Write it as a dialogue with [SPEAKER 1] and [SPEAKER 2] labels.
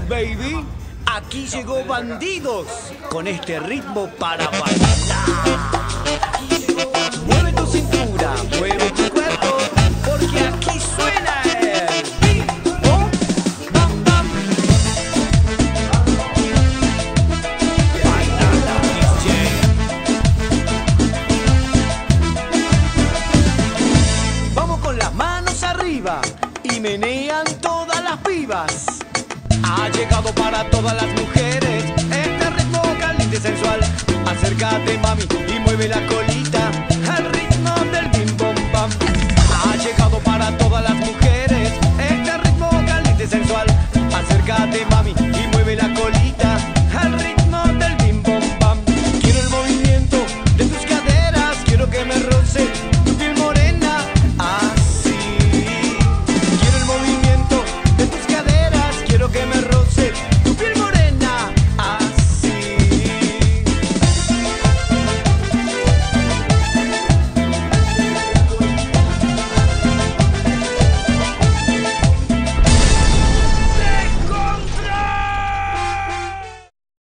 [SPEAKER 1] baby. Aquí llegó Bandidos con este ritmo para bailar. Mueve tu cintura, mueve tu cuerpo, porque aquí suena el bim-bom, bam-bam. Baila la DJ. Vamos con las manos arriba y menean todas las pibas. Ha llegado para todas las mujeres este ritmo caliente y sensual. Acércate, mami, y mueve la colita al ritmo del bim bom bam. Ha llegado para todas las mujeres